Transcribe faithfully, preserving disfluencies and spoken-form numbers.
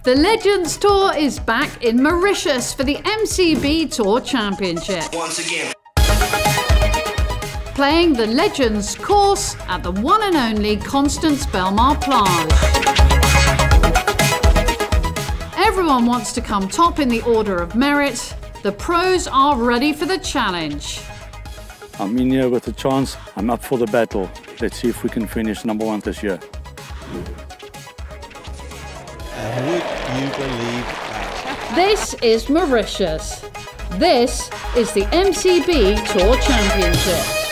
The Legends Tour is back in Mauritius for the M C B Tour Championship. Once again. Playing the Legends course at the one and only Constance Belmar plage. Everyone wants to come top in the order of merit. The pros are ready for the challenge. I'm in here with a chance. I'm up for the battle. Let's see if we can finish number one this year. And would you believe that? This is Mauritius. This is the M C B Tour Championship.